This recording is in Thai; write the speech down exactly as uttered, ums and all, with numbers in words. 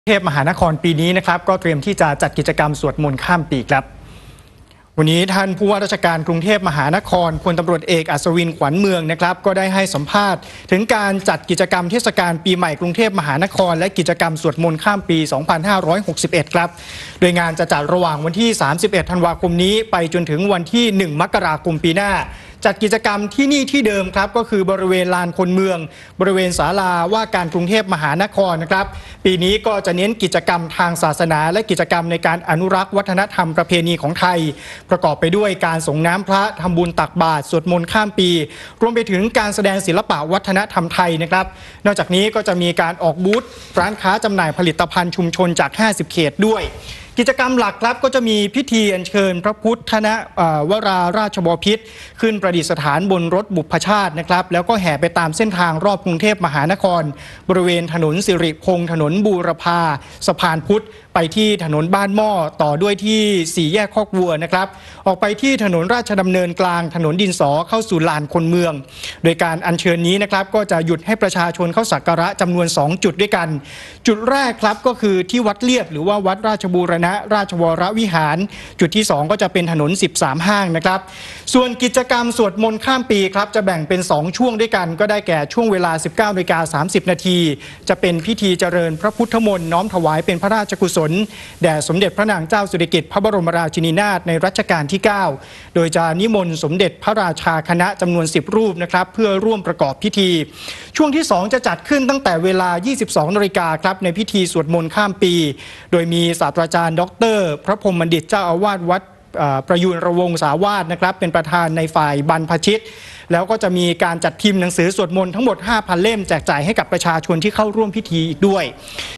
กรุงเทพมหานครปีนี้นะครับก็เตรียมที่จะจัดกิจกรรมสวดมนต์ข้ามปีครับวันนี้ท่านผู้ว่าราชการกรุงเทพมหานครพลตำรวจเอกอัศวินขวัญเมืองนะครับก็ได้ให้สัมภาษณ์ถึงการจัดกิจกรรมเทศกาลปีใหม่กรุงเทพมหานครและกิจกรรมสวดมนต์ข้ามปี สองพันห้าร้อยหกสิบเอ็ด ครับโดยงานจะจัดระหว่างวันที่ สามสิบเอ็ด ธันวาคมนี้ไปจนถึงวันที่ หนึ่ง มกราคมปีหน้าจัดกิจกรรมที่นี่ที่เดิมครับก็คือบริเวณลานคนเมืองบริเวณศาลาว่าการกรุงเทพมหานครนะครับปีนี้ก็จะเน้นกิจกรรมทางศาสนาและกิจกรรมในการอนุรักษ์วัฒนธรรมประเพณีของไทยประกอบไปด้วยการส่งน้ำพระทำบุญตักบาตรสวดมนต์ข้ามปีรวมไปถึงการแสดงศิลปะวัฒนธรรมไทยนะครับนอกจากนี้ก็จะมีการออกบูธร้านค้าจำหน่ายผลิตภัณฑ์ชุมชนจากห้าสิบเขตด้วยกิจกรรมหลักครับก็จะมีพิธีอัญเชิญพระพุทธนะวราราชบพิตรขึ้นประดิษฐานบนรถบุพชาตินะครับแล้วก็แห่ไปตามเส้นทางรอบกรุงเทพมหานครบริเวณถนนสิริพงษ์ถนนบูรพาสะพานพุทธไปที่ถนนบ้านหม้อต่อด้วยที่สี่แยกคอกวัวนะครับออกไปที่ถนนราชดำเนินกลางถนนดินสอเข้าสู่ลานคนเมืองโดยการอัญเชิญนี้นะครับก็จะหยุดให้ประชาชนเข้าสักการะจำนวนสองจุดด้วยกันจุดแรกครับก็คือที่วัดเลียดหรือว่าวัดราชบูรณะราชวรวิหารจุดที่สองก็จะเป็นถนนสิบสามห้างนะครับส่วนกิจกรรมสวดมนต์ข้ามปีครับจะแบ่งเป็นสองช่วงด้วยกันก็ได้แก่ช่วงเวลา สิบเก้านาฬิกาสามสิบ นาทีจะเป็นพิธีเจริญพระพุทธมนต์น้อมถวายเป็นพระราชกุศลแด่สมเด็จพระนางเจ้าสิริกิติ์พระบรมราชินีนาถในรัชกาลที่เก้าโดยจะนิมนต์สมเด็จพระราชาคณะจำนวนสิบรูปนะครับเพื่อร่วมประกอบพิธีช่วงที่สองจะจัดขึ้นตั้งแต่เวลา ยี่สิบสองนาฬิกาครับในพิธีสวดมนต์ข้ามปีโดยมีศาสตราจารย์ดรพระพรหมบัณฑิตเจ้าอาวาสวัดประยูรระวงศาวาสนะครับเป็นประธานในฝ่ายบรรพชิตแล้วก็จะมีการจัดพิมพ์หนังสือสวดมนต์ทั้งหมด ห้าพัน เล่มแจกจ่ายให้กับประชาชนที่เข้าร่วมพิธีอีกด้วย